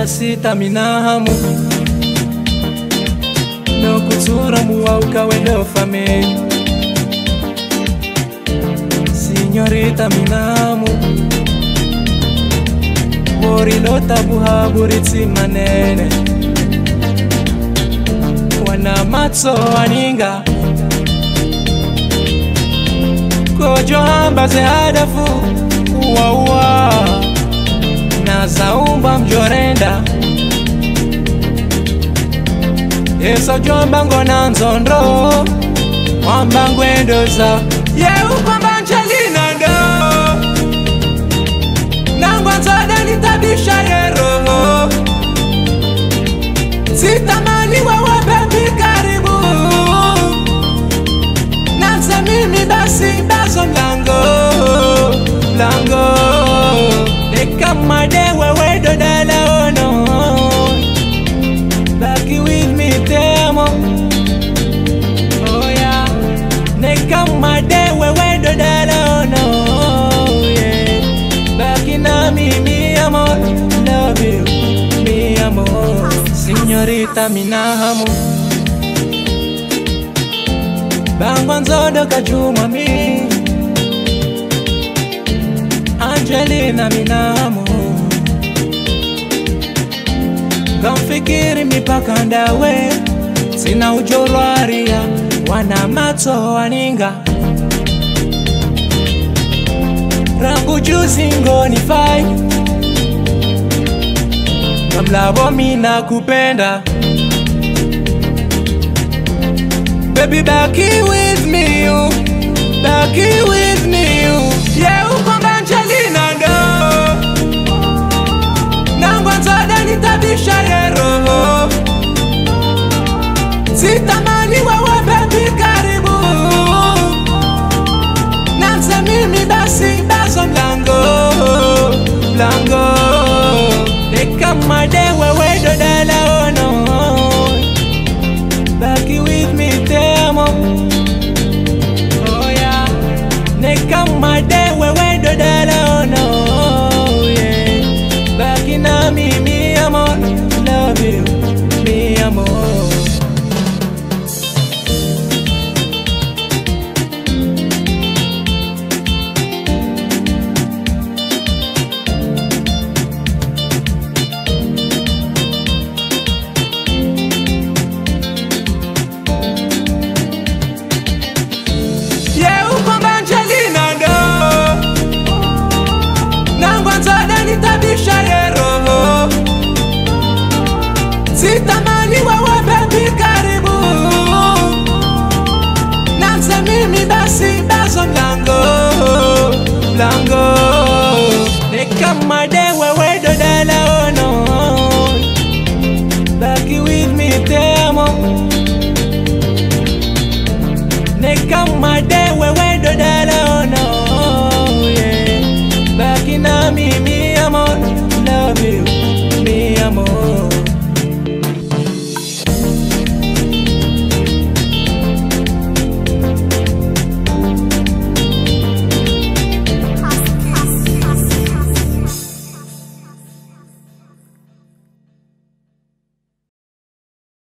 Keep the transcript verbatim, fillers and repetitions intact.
sita minahamu no kutura muauka wendo fame Signorita minahamu Bori lota buha buritsi manene Wanamatsoi Ningua Kojo hamba ze hadafu Uwa uwa Nazaumba mjorenda Yeso jombango na nzondro Wambango endoza Ye ukwamba Angelina ndo Nangwa nzoda nitabisha yero Sitamani wewe baby karibu Nansa mimi basi baso mlango Mlango Nekama de wewe dodala ono Baki with me te amo Oh yeah Nekama de wewe dodala ono Yeah Baki na mi mi amor Love you Mi amor Signorita minahamu Bangwa nzodo kajuma mi Angelina minahamu Kamfikiri mipaka ndawe Sina ujorwaria Wanamatsoi Ningua Rangu juzi ngoni fai Kamlabo mina kupenda Baby back here with me you Back here with me you Yeah ukwamba Angelina ndo Nangwa nzoda nitabisha yero Sitamani wewe baby karibu Nansa mimi basi baso mlango Mlango Nekama de wewe dodala ono Back with me te amo Oh yeah Nekama de wewe dodala ono Yeah Back na mi mi amor Love you Mi amor Nitabisha yero Sitamani wewe baby karibu Nansa mimi basi baso mlango Mlango Nekama de wewe dodala ono Baki with me te amo Nekama de wewe dodala ono Yeah Baki na mimi amor, love you, mi amor.